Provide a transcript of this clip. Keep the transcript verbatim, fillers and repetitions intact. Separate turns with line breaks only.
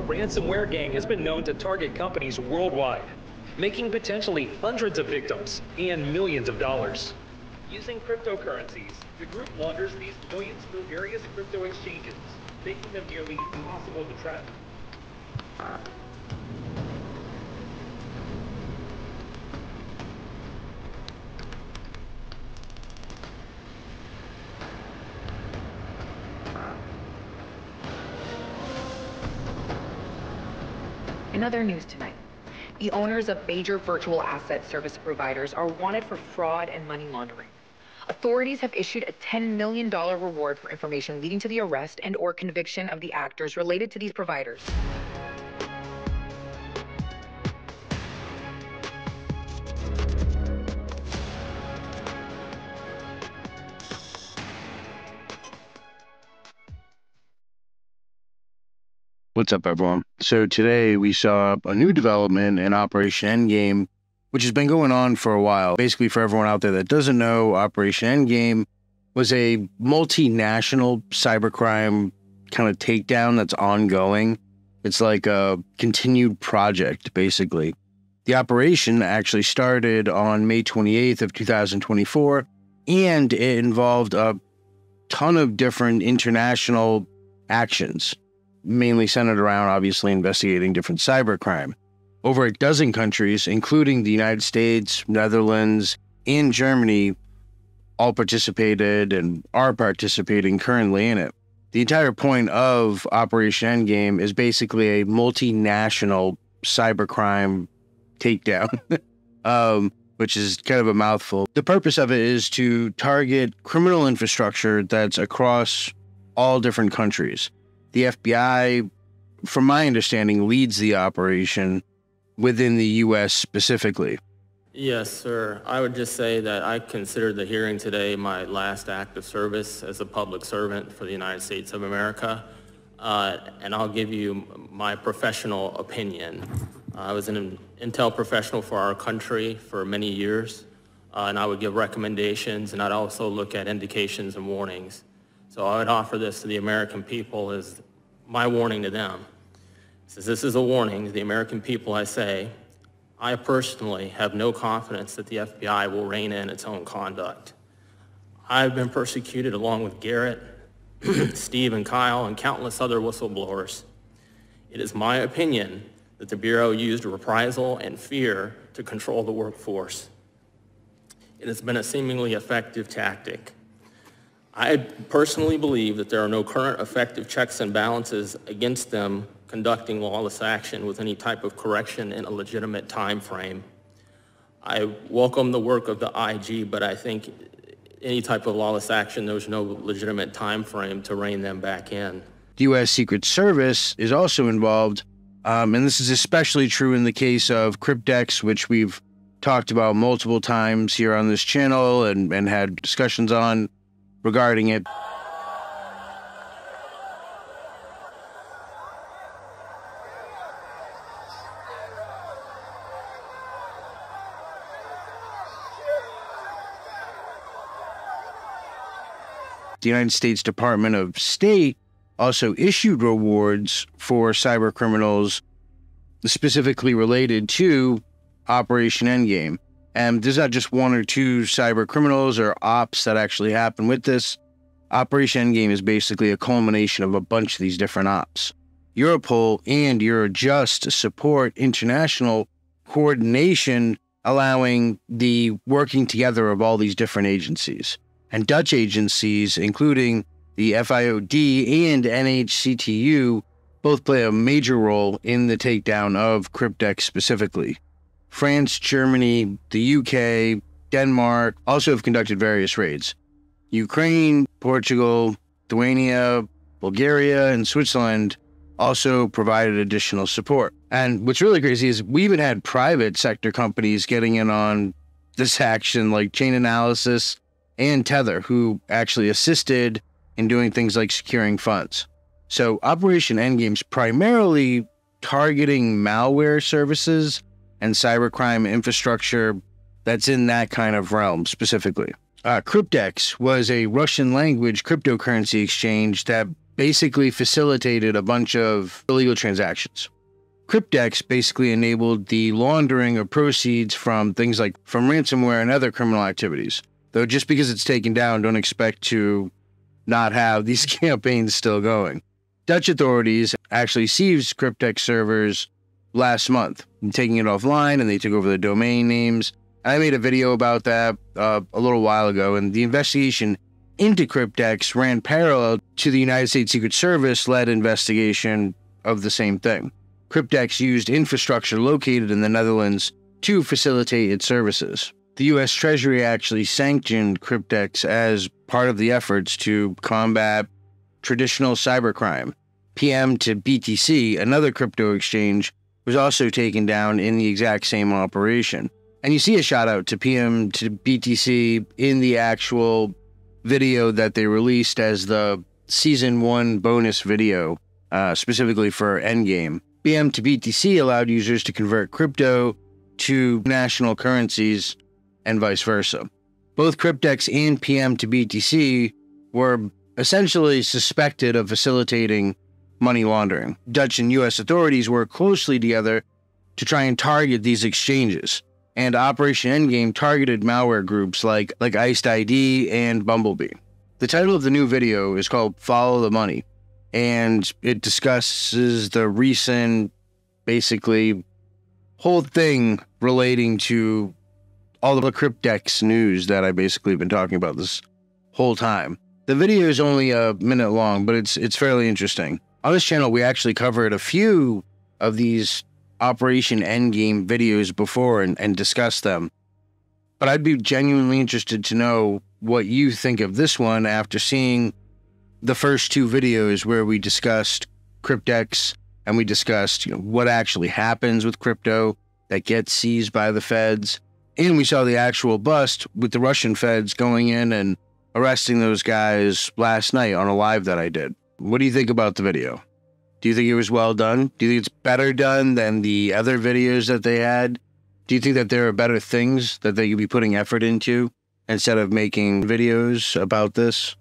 ransomware gang has been known to target companies worldwide, making potentially hundreds of victims and millions of dollars. Using cryptocurrencies, the group launders these millions through various crypto exchanges, making them nearly impossible to track.
In other news tonight, the owners of major virtual asset service providers are wanted for fraud and money laundering. Authorities have issued a ten million dollar reward for information leading to the arrest and or conviction of the actors related to these providers.
What's up, everyone? So today we saw a new development in Operation Endgame, which has been going on for a while. Basically, for everyone out there that doesn't know, Operation Endgame was a multinational cybercrime kind of takedown that's ongoing. It's like a continued project, basically. The operation actually started on May twenty-eighth of two thousand twenty-four, and it involved a ton of different international actions, mainly centered around, obviously, investigating different cybercrime. Over a dozen countries, including the United States, Netherlands, and Germany, all participated and are participating currently in it. The entire point of Operation Endgame is basically a multinational cybercrime takedown, um, which is kind of a mouthful. The purpose of it is to target criminal infrastructure that's across all different countries. The F B I, from my understanding, leads the operation within the U S specifically.
Yes, sir. I would just say that I consider the hearing today my last act of service as a public servant for the United States of America. Uh, and I'll give you my professional opinion. Uh, I was an intel professional for our country for many years, uh, and I would give recommendations, and I'd also look at indications and warnings. So I would offer this to the American people as my warning to them. Since this is a warning to the American people, I say, I personally have no confidence that the F B I will rein in its own conduct. I've been persecuted along with Garrett, Steve and Kyle, and countless other whistleblowers. It is my opinion that the Bureau used reprisal and fear to control the workforce. It has been a seemingly effective tactic. I personally believe that there are no current effective checks and balances against them conducting lawless action with any type of correction in a legitimate time frame. I welcome the work of the I G, but I think any type of lawless action, there's no legitimate time frame to rein them back in.
The U S Secret Service is also involved, um, and this is especially true in the case of Cryptex, which we've talked about multiple times here on this channel and, and had discussions on regarding it. The United States Department of State also issued rewards for cyber criminals specifically related to Operation Endgame. And there's not just one or two cyber criminals or ops that actually happen with this. Operation Endgame is basically a culmination of a bunch of these different ops. Europol and Eurojust support international coordination, allowing the working together of all these different agencies. And Dutch agencies, including the F I O D and N H C T U, both play a major role in the takedown of Cryptex specifically. France, Germany, the U K, Denmark also have conducted various raids. Ukraine, Portugal, Lithuania, Bulgaria, and Switzerland also provided additional support. And what's really crazy is we even had private sector companies getting in on this action, like Chainalysis and Tether, who actually assisted in doing things like securing funds. So Operation Endgame's primarily targeting malware services and cybercrime infrastructure that's in that kind of realm specifically. Uh, Cryptex was a Russian language cryptocurrency exchange that basically facilitated a bunch of illegal transactions. Cryptex basically enabled the laundering of proceeds from things like from ransomware and other criminal activities. Though just because it's taken down, don't expect to not have these campaigns still going. Dutch authorities actually seized Cryptex servers last month, taking it offline, and they took over the domain names. I made a video about that uh, a little while ago, and the investigation into Cryptex ran parallel to the United States Secret Service-led investigation of the same thing. Cryptex used infrastructure located in the Netherlands to facilitate its services. The U S Treasury actually sanctioned Cryptex as part of the efforts to combat traditional cybercrime. P M to B T C, another crypto exchange, was also taken down in the exact same operation. And you see a shout out to P M to B T C in the actual video that they released as the season one bonus video, uh, specifically for EndGame. P M to B T C allowed users to convert crypto to national currencies and vice versa. Both Cryptex and P M to B T C were essentially suspected of facilitating money laundering. Dutch and U S authorities worked closely together to try and target these exchanges, and Operation EndGame targeted malware groups like, like IcedID and Bumblebee. The title of the new video is called Follow the Money, and it discusses the recent, basically, whole thing relating to all the Cryptex news that I basically been talking about this whole time. The video is only a minute long, but it's it's fairly interesting. On this channel, we actually covered a few of these Operation EndGame videos before and, and discussed them. But I'd be genuinely interested to know what you think of this one after seeing the first two videos where we discussed Cryptex and we discussed, you know, what actually happens with crypto that gets seized by the feds. And we saw the actual bust with the Russian feds going in and arresting those guys last night on a live that I did. What do you think about the video? Do you think it was well done? Do you think it's better done than the other videos that they had? Do you think that there are better things that they could be putting effort into instead of making videos about this?